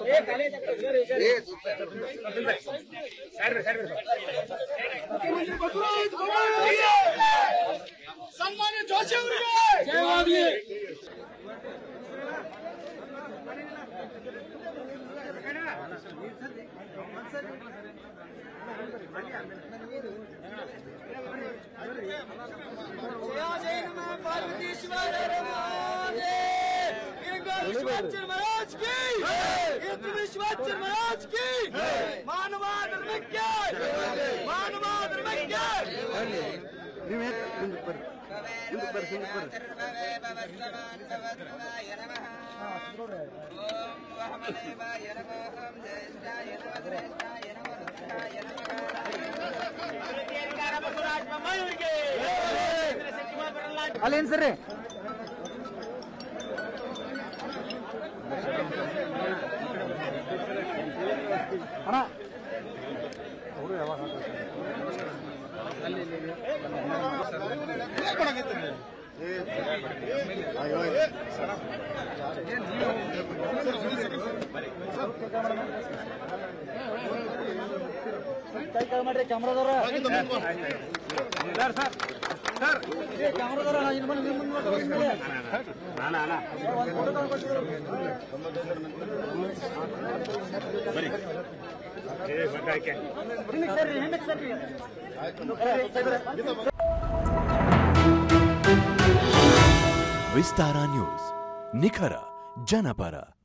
ಸನ್ಮಾನ್ಯ ಜೋಶಿ ಅವರಿಗೆ महाराज की विश्वाचर महाराज की मानवा धर्मज्ञ मानवा धर्मज्ञ ಅಲ್ಲೇನ್ ಸರಿ ಅಣ್ಣ ಅವರು ಯಾವಾಗ ಕೈ ಕಾಲ್ ಮಾಡ್ರಿ ಕ್ಯಾಮ್ರಾದವ್ರ ಸರ್ ಸರ್ ಕ್ಯಾಮ್ರಾದವ್ರ ವಿಸ್ತಾರ ನ್ಯೂಸ್ ನಿಖರ ಜನಪರ.